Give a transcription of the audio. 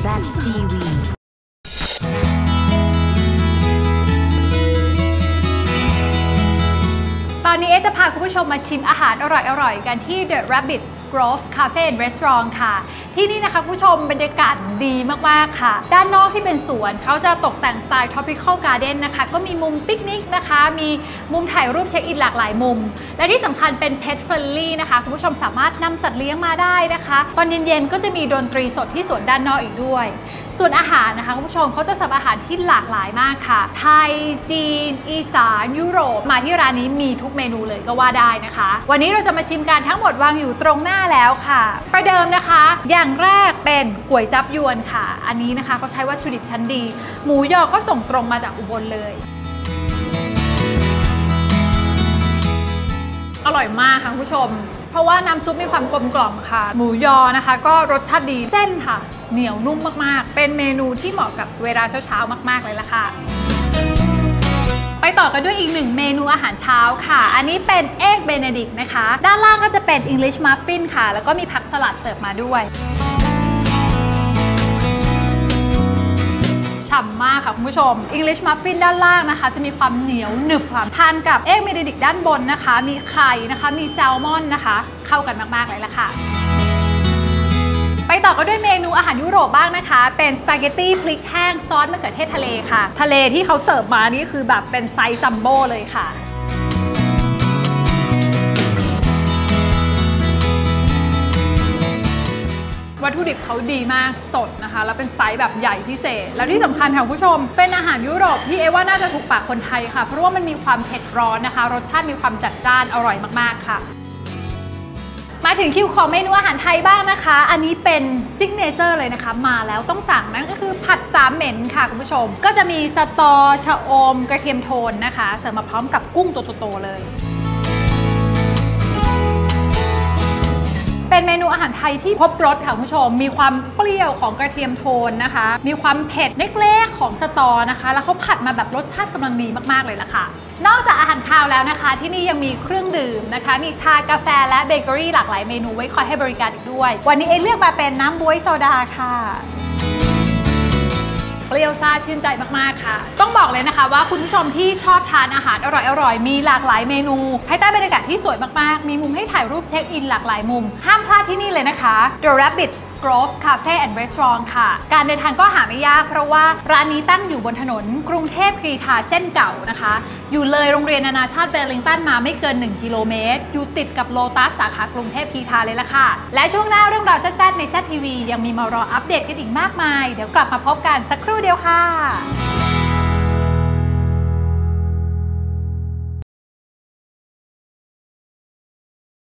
ZTVตอนนี้จะพาคุณผู้ชมมาชิมอาหารอร่อยๆกันที่ The Rabbit's Grove Cafe and Restaurant ค่ะที่นี่นะคะคุณผู้ชมบรรยากาศดีมากๆค่ะด้านนอกที่เป็นสวนเขาจะตกแต่งสไตล์ Tropical Garden นะคะก็มีมุมปิกนิกนะคะมีมุมถ่ายรูปเช็คอินหลากหลายมุมและที่สำคัญเป็น Pet Friendly นะคะคุณผู้ชมสามารถนำสัตว์เลี้ยงมาได้นะคะตอนเย็นๆก็จะมีดนตรีสดที่สวนด้านนอกอีกด้วยส่วนอาหารนะคะคุณผู้ชมเขาจะเสิร์ฟอาหารที่หลากหลายมากค่ะไทยจีนอีสานยุโรปมาที่ร้านนี้มีทุกเมนูเลยก็ว่าได้นะคะวันนี้เราจะมาชิมกันทั้งหมดวางอยู่ตรงหน้าแล้วค่ะประเดิมนะคะอย่างแรกเป็นก๋วยจั๊บยวนค่ะอันนี้นะคะเขาใช้วัตถุดิบชั้นดีหมูยอก็ส่งตรงมาจากอุบลเลยอร่อยมากค่ะคุณผู้ชมเพราะว่าน้ำซุปมีความกลมกล่อมค่ะหมูยอนะคะก็รสชาติดีเส้นค่ะเหนียวนุ่มมากๆเป็นเมนูที่เหมาะกับเวลาเช้าๆมากๆเลยล่ะค่ะไปต่อกันด้วยอีกหนึ่งเมนูอาหารเช้าค่ะอันนี้เป็นเอ็กเบเนดิกนะคะด้านล่างก็จะเป็น English Muffin ค่ะแล้วก็มีผักสลัดเสิร์ฟมาด้วยฉ่ำมากค่ะคุณผู้ชม English Muffin ด้านล่างนะคะจะมีความเหนียวหนึบค่ะทานกับเอ็กเบเนดิกด้านบนนะคะมีไข่นะคะมีแซลมอนนะคะเข้ากันมากๆเลยล่ะค่ะไปต่อก็ด้วยเมนูอาหารยุโรปบ้างนะคะเป็นสปาเกตตี้พริกแห้งซอสมะเขือเทศทะเลค่ะทะเลที่เขาเสิร์ฟมานี่คือแบบเป็นไซส์จัมโบ้เลยค่ะวัตถุดิบเขาดีมากสดนะคะแล้วเป็นไซส์แบบใหญ่พิเศษแล้วที่สำคัญค่ะคุณผู้ชมเป็นอาหารยุโรปที่ว่าน่าจะถูกปากคนไทยค่ะเพราะว่ามันมีความเผ็ดร้อนนะคะรสชาติมีความจัดจ้านอร่อยมากๆค่ะมาถึงคิวของเมนูอาหารไทยบ้างนะคะอันนี้เป็นซิกเนเจอร์เลยนะคะมาแล้วต้องสั่งนั่นก็คือผัดสามเหม็นค่ะคุณผู้ชมก็จะมีสตอชะอมกระเทียมโทนนะคะเสิร์ฟมาพร้อมกับกุ้งตัวโตๆเลยเป็นเมนูอาหารไทยที่ครบรสค่ะคุณผู้ชมมีความเปรี้ยวของกระเทียมโทนนะคะมีความเผ็ดเล็กๆของสตอนะคะแล้วเขาผัดมาแบบรสชาติกำลังดีมากๆเลยล่ะค่ะนอกจากอาหารคาวแล้วนะคะที่นี่ยังมีเครื่องดื่มนะคะมีชากาแฟและเบเกอรี่หลากหลายเมนูไว้คอยให้บริการอีกด้วยวันนี้เลือกมาเป็นน้ำบ๊วยโซดาค่ะเปรี้ยวซ่าชื่นใจมากๆค่ะต้องบอกเลยนะคะว่าคุณผู้ชมที่ชอบทานอาหารอร่อยๆมีหลากหลายเมนูภายใต้บรรยากาศที่สวยมากๆมีมุมให้ถ่ายรูปเช็คอินหลากหลายมุมห้ามพลาดที่นี่เลยนะคะ The Rabbit's Grove Cafe and Restaurant ค่ะการเดินทางก็หาไม่ยากเพราะว่าร้านนี้ตั้งอยู่บนถนนกรุงเทพกรีฑาเส้นเก่านะคะอยู่เลยโรงเรียนนานาชาติเวลลิงตันมาไม่เกิน1 กิโลเมตรอยู่ติดกับโลตัสสาขากรุงเทพกรีฑาเลยล่ะค่ะและช่วงหน้าเรื่องราวแซ่บๆในZTVยังมีมารออัปเดตกันอีกมากมายเดี๋ยวกลับมาพบกันสักครู่เดียวค่ะ